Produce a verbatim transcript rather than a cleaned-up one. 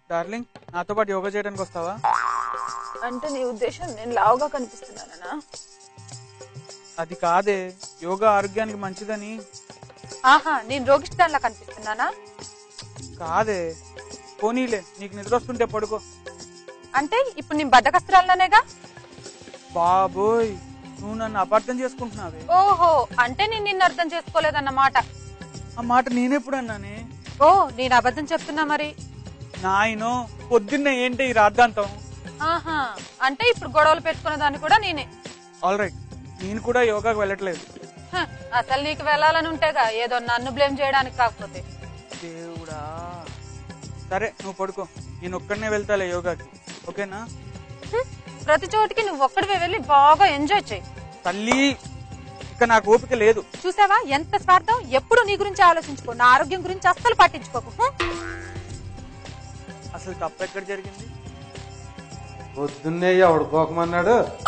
Darling నాతో పాటు యోగా చేయడానికి వస్తావా? అంటే నీ ఉద్దేశం నేను లావుగా కనిపిస్తున్నానా? అది కాదే, యోగా ఆరోగ్యానికి మంచిదని. ఆహా, నేను రోగిష్టాన్లా కనిపిస్తున్నానా? కాదే, పోనీలే, నీకు నిద్ర వస్తుంటే పడుకో. అంటే ఇప్పుడు నేను బద్దకస్తురాలనేగా? బాబోయ్, నువ్వు నన్ను అపార్థం చేసుకుంటున్నావే. ఓహో, అంటే నేను నిన్ను అర్థం చేసుకోలేదన్నమాట. ఆ మాట నేనెప్పుడు అన్నానే? ఓ, నేను అబద్ధం చెప్తున్నా మరి. నాయనో, పొద్దున్నే ఏంటి ఈ రాద్ధాంతం? ఆహా, అంటే ఇప్పుడు గొడవలు పెట్టుకున్న దాన్ని కూడా నేనే. ఆల్ రైట్, నేను కూడా యోగాకి వెళ్ళట్లేదు. అసలు నీకు వెళ్ళాలని ఉంటేగా, ఏదో నన్ను బ్లేమ్ చేయడానికి కాకపోతే. దేవుడా, సరే నువ్వు పడుకో, నేను ఒక్కడనే వెళ్తాలే యోగాకి, ఓకేనా? ప్రతి చోటికి నువ్వు ఒక్కడివే వెళ్ళి బాగా ఎంజాయ్ చేయి. తల్లి, ఇక నాకు ఓపిక లేదు. చూసావా ఎంత స్వార్థం? ఎప్పుడు నీ గురించి ఆలోచించుకో, నా ఆరోగ్యం గురించి అస్సలు పట్టించుకోకు. అసలు తప్పు ఎక్కడ జరిగింది? పొద్దున్నే ఎవడు కోకమన్నాడు?